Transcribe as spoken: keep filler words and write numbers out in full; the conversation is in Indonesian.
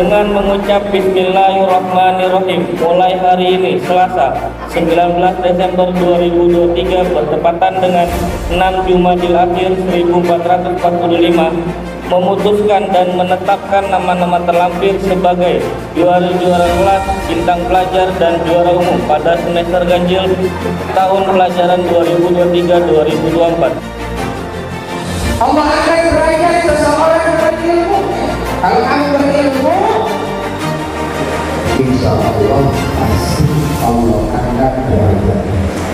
dengan mengucap Bismillahirrahmanirrahim mulai hari ini Selasa sembilan belas Desember dua ribu dua puluh tiga bertepatan dengan enam Jumadil Akhir seribu empat ratus empat puluh lima, memutuskan dan menetapkan nama-nama terlampir sebagai juara-juara kelas, bintang pelajar, dan juara umum pada semester ganjil tahun pelajaran dua ribu dua puluh tiga dua ribu dua puluh empat. Allah akan derajat seseorang yang berilmu. Kalau kamu berilmu, insya Allah pasti Allah akan derajat.